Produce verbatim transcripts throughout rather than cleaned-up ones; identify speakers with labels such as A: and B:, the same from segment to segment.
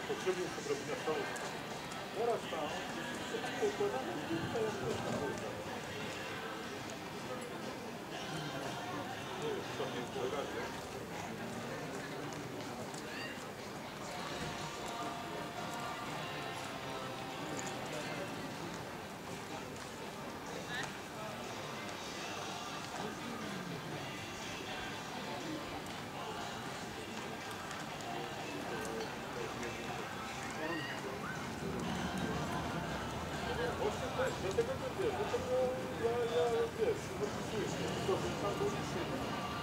A: potrzebnie jest odrobina stało. Teraz tam, to układamy, to jest też tam. To nie jest razie. Dlatego to wiesz, dlatego ja, ja wiesz, podpisuję się, to że tam był nic nie ma.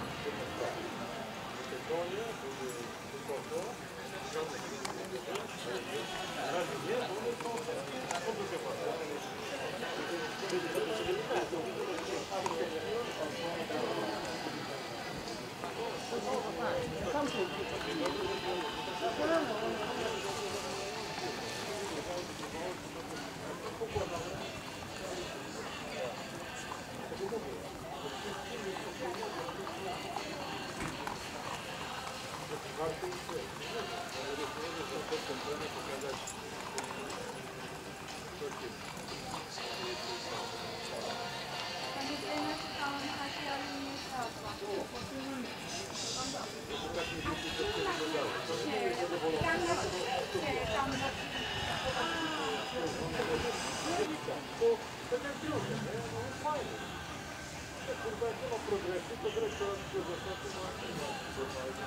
A: Te konie były wysoko, na razie nie, bo one są podróżowane. Warto jest pokazać, co jest. Tak jak drugie, nie? No jest fajne. Kurwa, jak nie ma progresu, to grać coraz progresa, to ma normalnie.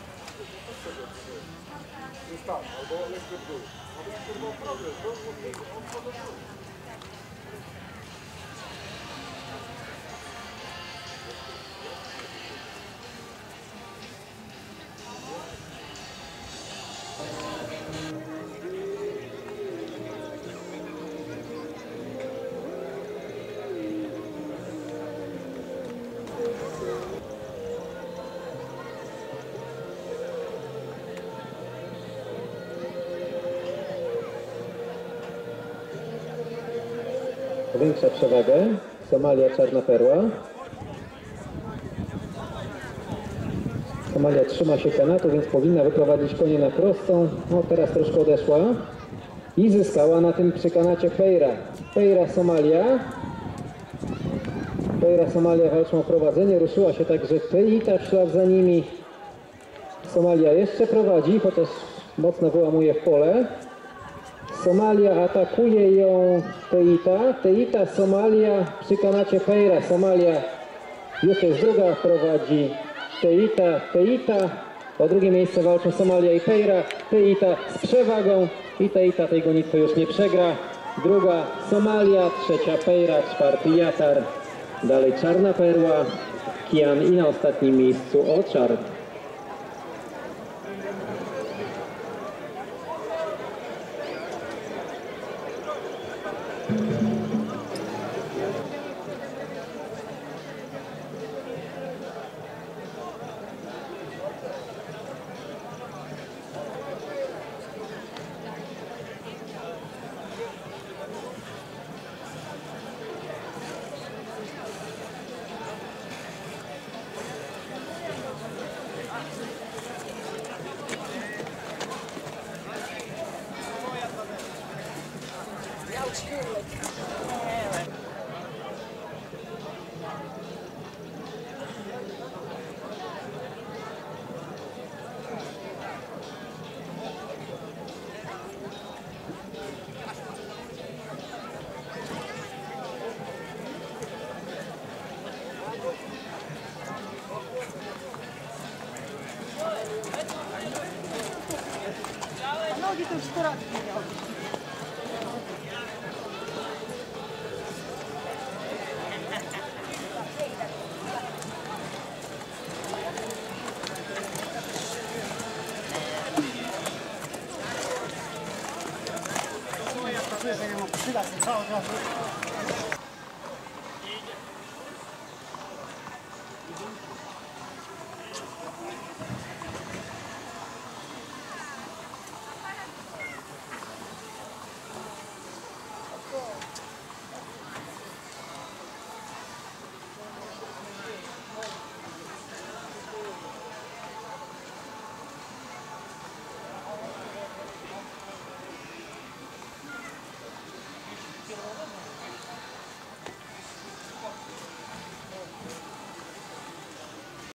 A: Jest tak, albo lekko w dół. A to jest kurwa progres, to on podobny.
B: Większa przewagę, Somalia Czarna Perła. Somalia trzyma się kanatu, więc powinna wyprowadzić konie na prostą. No teraz troszkę odeszła. I zyskała na tym przy kanacie Fejra. Fejra Somalia. Fejra Somalia walczą o prowadzenie. Ruszyła się także Teita w ślad za nimi. Somalia jeszcze prowadzi, chociaż mocno wyłamuje w pole. Somalia atakuje ją Teita. Teita, Somalia przy kanacie Fejra. Somalia już jest druga, prowadzi Teita. Teita. O drugie miejsce walczą Somalia i Fejra. Teita z przewagą i Teita tej gonitwy już nie przegra. Druga Somalia, trzecia Fejra, czwarty Jatar. Dalej Czarna Perła, Kian i na ostatnim miejscu Oczar.
C: Nogi to już sto razy nie miał. Ja pracuję, że nie mam przylać cały czas.